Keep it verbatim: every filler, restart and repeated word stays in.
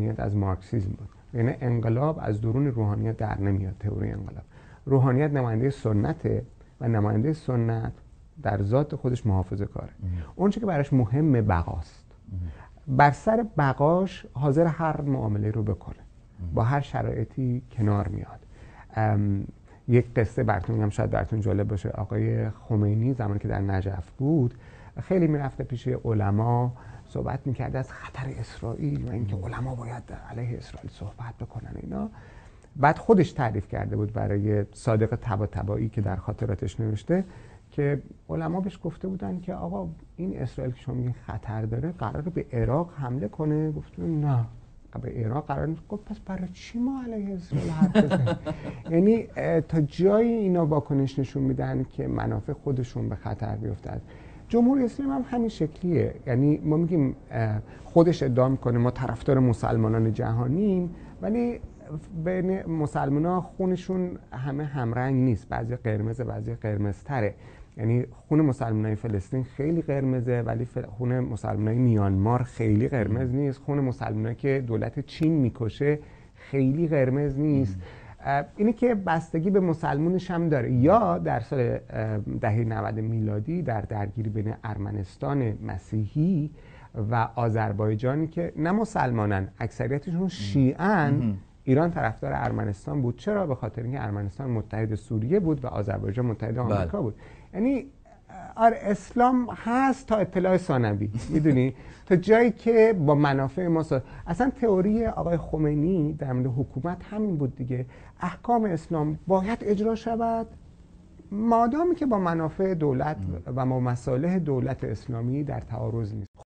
روحانیت از مارکسیسم بود. یعنی انقلاب از درون روحانیت در نمیاد. تئوری انقلاب، روحانیت نماینده سنته و نماینده سنت در ذات خودش محافظه کاره. اون چه که براش مهمه بقاست. بر سر بقاش حاضر هر معامله رو بکنه، با هر شرایطی کنار میاد. یک قصه براتون میگم، شاید براتون جالب باشه. آقای خمینی زمانی که در نجف بود خیلی میرفته پیش علما، صحبت میکرده از خطر اسرائیل و اینکه علما باید علیه اسرائیل صحبت بکنن اینا. بعد خودش تعریف کرده بود برای صادق طباطبایی که در خاطراتش نوشته که علما بهش گفته بودن که آقا این اسرائیل که شما میگین خطر داره قراره به عراق حمله کنه. گفتن نه، به عراق قرار نیست. گفت پس برای چی ما علیه اسرائیل حرف بزنیم؟ یعنی تا جایی اینا واکنش نشون میدن که منافع خودشون به خطر بیفتد. جمهوری اسلامی هم همین شکلیه. یعنی ما میگیم خودش ادعا میکنه ما طرفدار مسلمانان جهانیم، ولی بین مسلمان‌ها خونشون همه همرنگ نیست. بعضی قرمزه، بعضی قرمزتره. یعنی خون مسلمانای فلسطین خیلی قرمزه، ولی خون مسلمانای میانمار خیلی قرمز نیست. خون مسلمانایی که دولت چین میکشه خیلی قرمز نیست. اینی که بستگی به مسلمونش هم داره. یا در سال دهه نود میلادی در درگیری بین ارمنستان مسیحی و آذربایجانی که نه مسلمانن، اکثریتشون شیعن، ایران طرفدار ارمنستان بود. چرا؟ به خاطر اینکه ارمنستان متحد سوریه بود و آذربایجان متحد آمریکا بله. بود. یعنی آره اسلام هست تا اطلاع ثانوی، میدونی، تا جایی که با منافع ما سا... اصلا تئوری آقای خمینی در مورد حکومت همین بود دیگه. احکام اسلام باید اجرا شود مادامی که با منافع دولت و با مصالح دولت اسلامی در تعارض نیست.